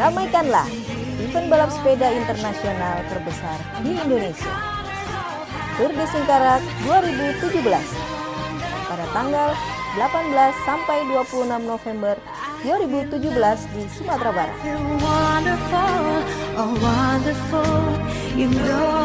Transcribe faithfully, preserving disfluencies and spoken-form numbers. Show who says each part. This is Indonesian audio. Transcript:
Speaker 1: Ramaikanlah event balap sepeda internasional terbesar di Indonesia. Tour de Singkarak dua ribu tujuh belas pada tanggal delapan belas sampai dua puluh enam November dua ribu tujuh belas di Sumatera Barat.